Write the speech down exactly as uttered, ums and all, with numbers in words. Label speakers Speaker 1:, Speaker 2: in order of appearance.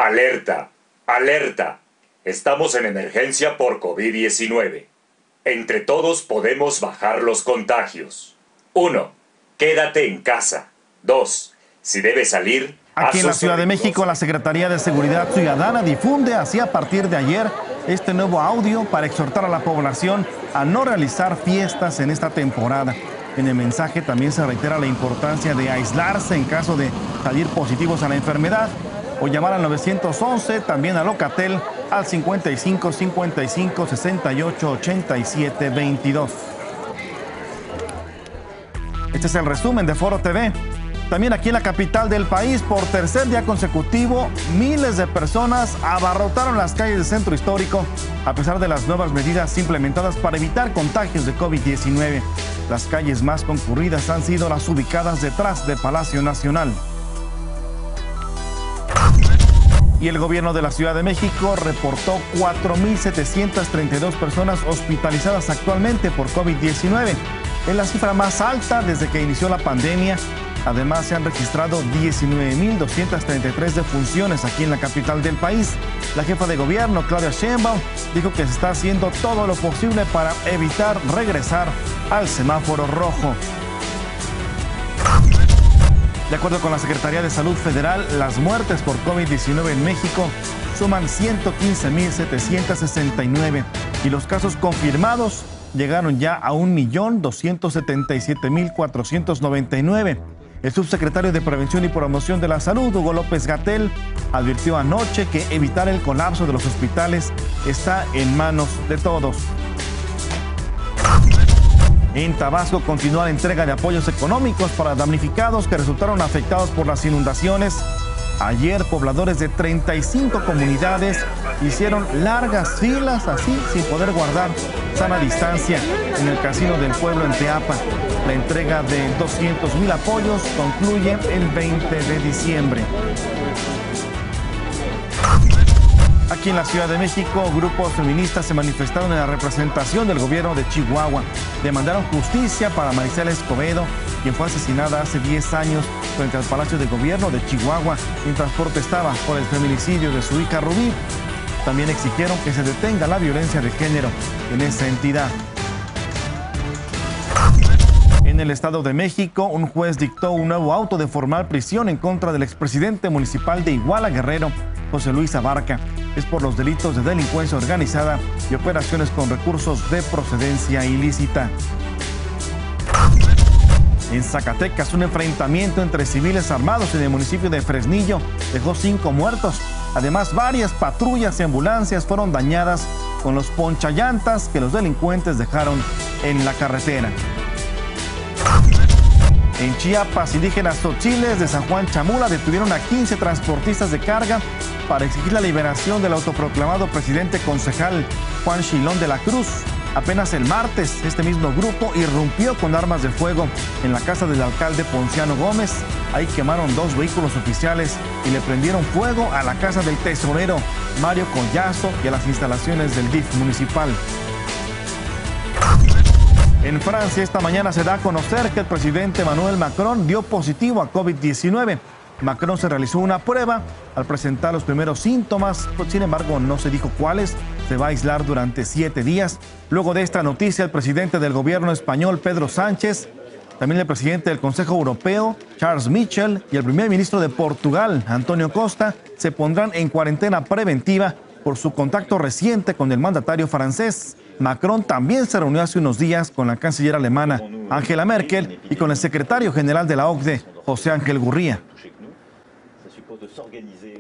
Speaker 1: Alerta, alerta. Estamos en emergencia por COVID diecinueve. Entre todos podemos bajar los contagios. uno. Quédate en casa. dos. Si debes salir...
Speaker 2: Aquí en la Ciudad de México, la Secretaría de Seguridad Ciudadana difunde así a partir de ayer este nuevo audio para exhortar a la población a no realizar fiestas en esta temporada. En el mensaje también se reitera la importancia de aislarse en caso de salir positivos a la enfermedad o llamar al nueve once, también a Locatel al cincuenta y cinco, cincuenta y cinco, sesenta y ocho, ochenta y siete, veintidós. Este es el resumen de Foro T V. También aquí en la capital del país, por tercer día consecutivo, miles de personas abarrotaron las calles del centro histórico a pesar de las nuevas medidas implementadas para evitar contagios de COVID diecinueve. Las calles más concurridas han sido las ubicadas detrás de Palacio Nacional. Y el gobierno de la Ciudad de México reportó cuatro mil setecientas treinta y dos personas hospitalizadas actualmente por COVID diecinueve. Es la cifra más alta desde que inició la pandemia. Además, se han registrado diecinueve mil doscientas treinta y tres defunciones aquí en la capital del país. La jefa de gobierno, Claudia Sheinbaum, dijo que se está haciendo todo lo posible para evitar regresar al semáforo rojo. De acuerdo con la Secretaría de Salud Federal, las muertes por COVID diecinueve en México suman ciento quince mil setecientos sesenta y nueve y los casos confirmados llegaron ya a un millón doscientos setenta y siete mil cuatrocientos noventa y nueve. El subsecretario de Prevención y Promoción de la Salud, Hugo López-Gatell, advirtió anoche que evitar el colapso de los hospitales está en manos de todos. En Tabasco continúa la entrega de apoyos económicos para damnificados que resultaron afectados por las inundaciones. Ayer, pobladores de treinta y cinco comunidades hicieron largas filas así, sin poder guardar sana distancia en el Casino del Pueblo en Teapa. La entrega de doscientos mil apoyos concluye el veinte de diciembre. Aquí en la Ciudad de México, grupos feministas se manifestaron en la representación del gobierno de Chihuahua. Demandaron justicia para Marisela Escobedo, quien fue asesinada hace diez años frente al Palacio de Gobierno de Chihuahua mientras protestaba por el feminicidio de su hija Rubí. También exigieron que se detenga la violencia de género en esa entidad. En el Estado de México, un juez dictó un nuevo auto de formal prisión en contra del expresidente municipal de Iguala, Guerrero, José Luis Abarca. Es por los delitos de delincuencia organizada y operaciones con recursos de procedencia ilícita. En Zacatecas, un enfrentamiento entre civiles armados en el municipio de Fresnillo dejó cinco muertos. Además, varias patrullas y ambulancias fueron dañadas con los ponchallantas que los delincuentes dejaron en la carretera. En Chiapas, indígenas tzotzíles de San Juan Chamula detuvieron a quince transportistas de carga para exigir la liberación del autoproclamado presidente concejal Juan Chilón de la Cruz. Apenas el martes, este mismo grupo irrumpió con armas de fuego en la casa del alcalde Ponciano Gómez. Ahí quemaron dos vehículos oficiales y le prendieron fuego a la casa del tesorero Mario Collazo y a las instalaciones del D I F municipal. En Francia, esta mañana se da a conocer que el presidente Emmanuel Macron dio positivo a COVID diecinueve. Macron se realizó una prueba al presentar los primeros síntomas, sin embargo no se dijo cuáles. Se va a aislar durante siete días. Luego de esta noticia, el presidente del gobierno español, Pedro Sánchez, también el presidente del Consejo Europeo, Charles Michel, y el primer ministro de Portugal, Antonio Costa, se pondrán en cuarentena preventiva por su contacto reciente con el mandatario francés. Macron también se reunió hace unos días con la canciller alemana, Angela Merkel, y con el secretario general de la O C D E, José Ángel Gurría.